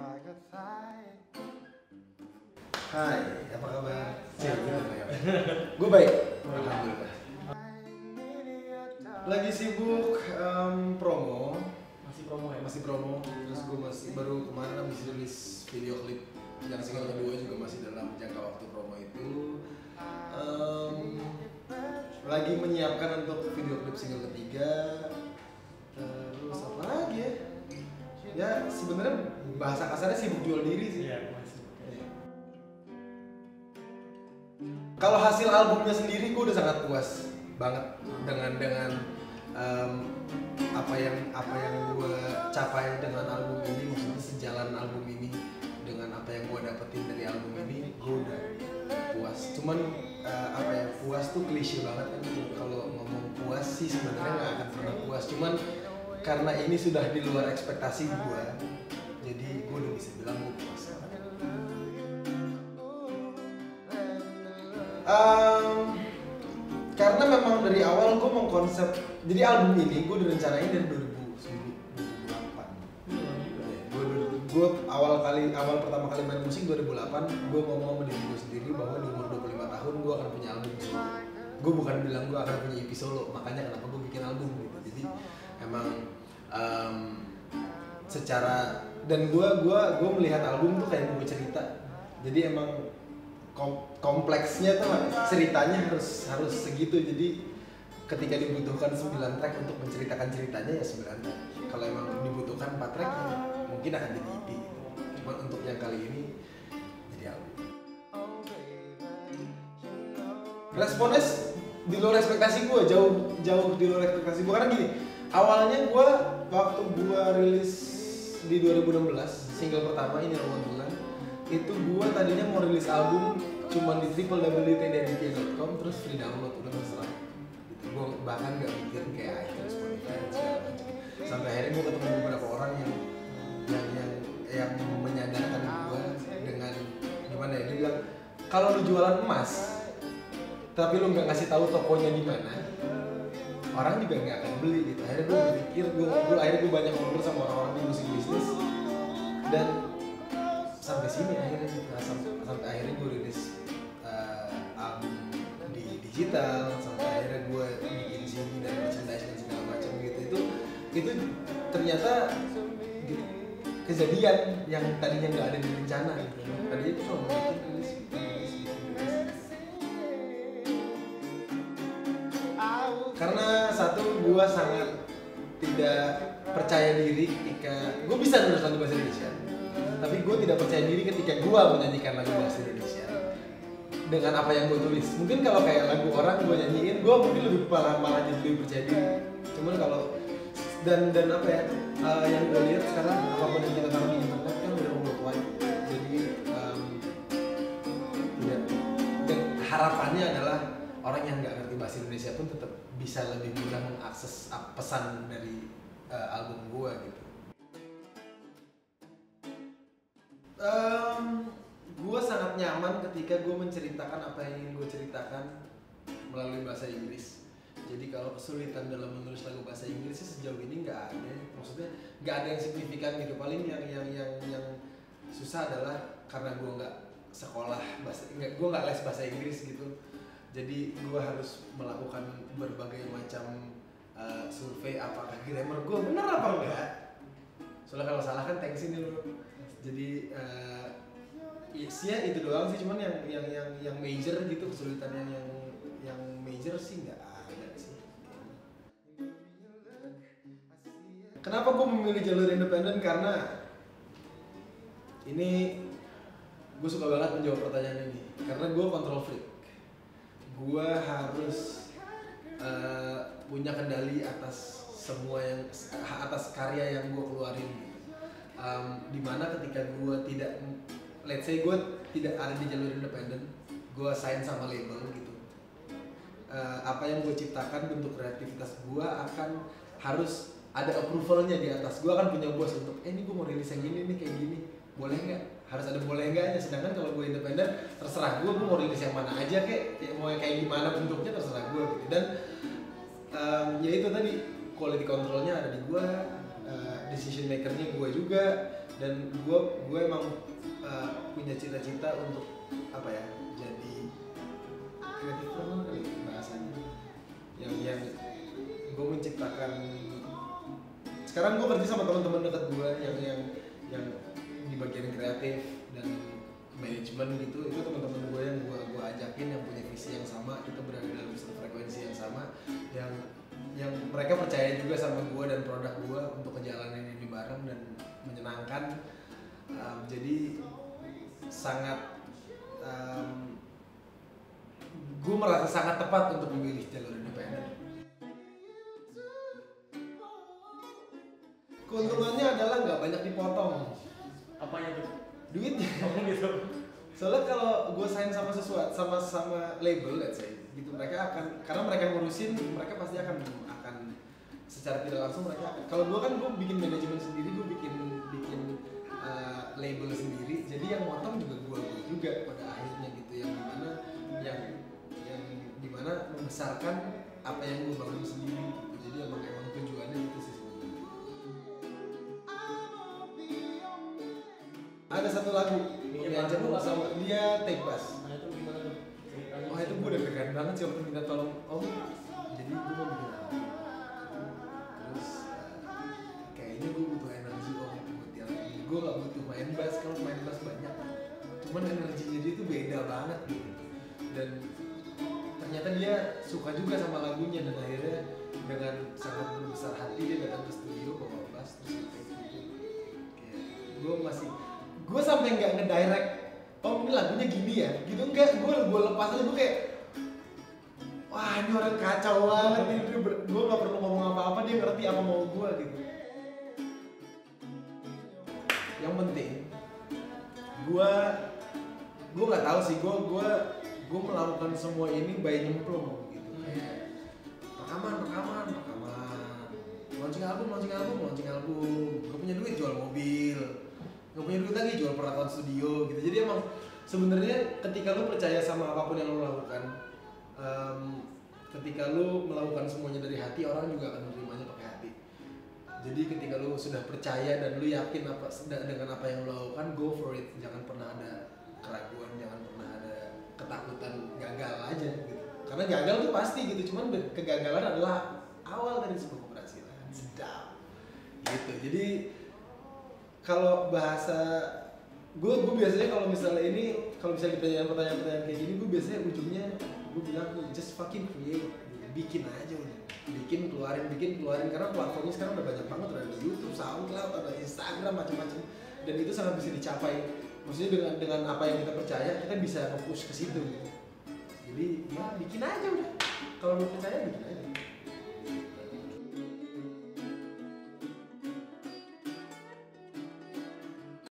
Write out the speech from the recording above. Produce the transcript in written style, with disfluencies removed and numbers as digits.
Hai, apa kabar? Gue baik, alhamdulillah. Lagi sibuk promo. Masih promo ya? Masih promo. Terus gue masih baru kemarin habis rilis video klip yang single kedua juga masih dalam jangka waktu promo itu. Lagi menyiapkan untuk video klip single ketiga. Terus apa lagi ya? Ya sebenarnya bahasa kasarnya sibuk jual diri sih. Iya, masih. Kalau hasil albumnya sendiri gue udah sangat puas banget dengan apa yang gue capai dengan album ini, maksudnya sejalan album ini dengan apa yang gue dapetin dari album ini, gue udah puas. Cuman puas tuh klise banget kan, kalau ngomong puas sih sebenarnya nggak akan pernah puas. Cuman karena ini sudah di luar ekspektasi gue, jadi gue udah bisa bilang gue puas. Karena memang dari awal gue mengkonsep, jadi album ini gue direncanain dari 2008. Gue awal pertama kali main musik 2008, gue ngomong sama diri gue sendiri bahwa di umur 25 tahun gue akan punya album solo. Gue bukan bilang gue akan punya EP solo, makanya kenapa gue bikin album gitu. Jadi emang secara, dan gue melihat album tuh kayak buku cerita. Jadi emang kompleksnya tuh ceritanya harus segitu. Jadi ketika dibutuhkan 9 track untuk menceritakan ceritanya ya 9 track. Kalau emang dibutuhkan 4 track ya mungkin akan jadi EP. Cuma untuk yang kali ini jadi album. Responnya di luar ekspektasi gue, jauh di luar ekspektasi gue, karena gini, awalnya gue waktu gue rilis di 2016 single pertama ini Roman Bulan, itu gue tadinya mau rilis album cuma di www.tdaditya.com terus free download, udah terserah gitu. Gue bahkan gak mikir kayak iTunes, Spotify dan segala macam. Sampai akhirnya gue ketemu beberapa orang yang menyadarkan gue dengan gimana ya, dia bilang kalau lu jualan emas tapi lu nggak ngasih tahu tokonya di mana, orang juga nggak akan beli gitu. Akhirnya gue berpikir, gue banyak ngobrol sama orang-orang di musik bisnis, dan sampai sini akhirnya gitu, sampai akhirnya gue rilis album di digital, sampai akhirnya gue bikin CD dan merchandise dan segala macam gitu. Itu ternyata gitu, kejadian yang tadinya nggak ada di rencana gitu. Tadinya itu cuma bikin rilis. Karena satu, gue sangat tidak percaya diri ketika gue bisa nulis lagu bahasa Indonesia, tapi gue tidak percaya diri ketika gue menyanyikan lagu bahasa Indonesia dengan apa yang gue tulis. Mungkin kalau kayak lagu orang gue nyanyiin, gue mungkin lebih malah jadi lebih percaya diri. Cuman kalau dan apa ya, yang gue lihat sekarang apapun yang kita taruh di internet kan udah worldwide. Jadi dan harapannya adalah orang yang nggak ngerti bahasa Indonesia pun tetap bisa lebih mudah mengakses pesan dari album gue gitu. Gue sangat nyaman ketika gue menceritakan apa yang ingin gue ceritakan melalui bahasa Inggris. Jadi kalau kesulitan dalam menulis lagu bahasa Inggris sejauh ini nggak ada. Maksudnya nggak ada yang signifikan gitu. Paling yang susah adalah karena gue nggak sekolah gue nggak les bahasa Inggris gitu. Jadi gue harus melakukan berbagai macam survei apakah grammar gue bener apa enggak. Soalnya kalau salah kan tensin dulu. Jadi ya itu doang sih, cuman yang major gitu, kesulitan yang major sih nggak ada sih. Kenapa gue memilih jalur independen? Karena ini gue suka banget menjawab pertanyaan ini, karena gue control freak. Gue harus punya kendali atas semua atas karya yang gue keluarin gitu. Dimana ketika gue tidak, let's say gue tidak ada di jalur independen, gue sign sama label gitu, apa yang gue ciptakan, bentuk kreativitas gue akan harus ada approvalnya di atas. Gue akan punya bos untuk ini gue mau rilis yang gini nih, kayak gini boleh nggak, harus ada boleh nggaknya. Sedangkan kalau gue independen terserah gue mau rilis yang mana aja, kayak mau kayak gimana bentuknya terserah gue gitu. Dan ya itu tadi, quality controlnya ada di gue, decision makernya gue juga. dan gue emang punya cita-cita untuk apa ya, jadi kreatif kali bahasanya, yang gue menciptakan. Sekarang gue kerja sama teman-teman dekat gue yang di bagian kreatif dan manajemen gitu. Itu teman-teman gue yang gue ajakin yang punya visi yang sama, kita berada dalam satu frekuensi yang sama, yang mereka percaya juga sama gue dan produk gue untuk ngejalanin ini bareng dan menyenangkan. Jadi sangat gue merasa sangat tepat untuk memilih jalur independen. Keuntungannya adalah nggak banyak dipotong. Apanya tuh? Duitnya. Gitu. Soalnya kalau gue sign sama sesuatu sama label, let's say, gitu, mereka akan, karena mereka ngurusin, mereka pasti akan secara tidak langsung mereka akan. Kalau gue kan gue bikin manajemen sendiri, gue bikin label sendiri, jadi yang motong juga gue juga pada akhirnya gitu, yang dimana membesarkan apa yang gue bangun sendiri. Jadi emang tujuannya itu sih sebenarnya. Ada satu lagu diajak sama dia Take Bass. Nah itu gimana tuh? Wah itu gue udah deg-degan banget sih waktu minta tolong om. Jadi gue mau bikin lagu. Terus kayaknya gue butuh energi om buat yang ini. Gue gak butuh main bass, kalau main bass banyak. Cuman energinya dia tuh beda banget gitu. Dan ternyata dia suka juga sama lagunya, dan akhirnya dengan sangat berbesar hati dia datang ke studio bawa bass terus gitu. Kayak gue sampai nggak ngedirect, oh ini lagunya gini ya, gitu enggak, gue lepas aja, gue kayak wah ini orang kacau banget nih, gue nggak perlu ngomong apa-apa, dia ngerti apa mau gue gitu. Yang penting gue nggak tahu sih, gue melakukan semua ini by nyemplung gitu. Rekaman, launching album, gue punya duit jual mobil, gak punya duit lagi jual peralatan studio gitu. Jadi emang sebenarnya ketika lu percaya sama apapun yang lu lakukan, ketika lu melakukan semuanya dari hati, orang juga akan menerimanya pakai hati. Jadi ketika lu sudah percaya dan lu yakin dengan apa yang lu lakukan, go for it. Jangan pernah ada keraguan, jangan pernah ada ketakutan gagal aja gitu. Karena gagal tuh pasti gitu, cuman kegagalan adalah awal dari sebuah keberhasilan. Sedap gitu. Jadi kalau bahasa gue biasanya kalau misalnya ditanya pertanyaan kayak gini, gue biasanya ujungnya gue bilang just fucking create, bikin aja udah, bikin keluarin karena platformnya sekarang udah banyak banget, ada YouTube, SoundCloud, ada Instagram, macam-macam, dan itu sangat bisa dicapai. Maksudnya dengan apa yang kita percaya, kita bisa nge-push ke situ gitu. Jadi ya bikin aja udah, kalau lu percaya bikin aja.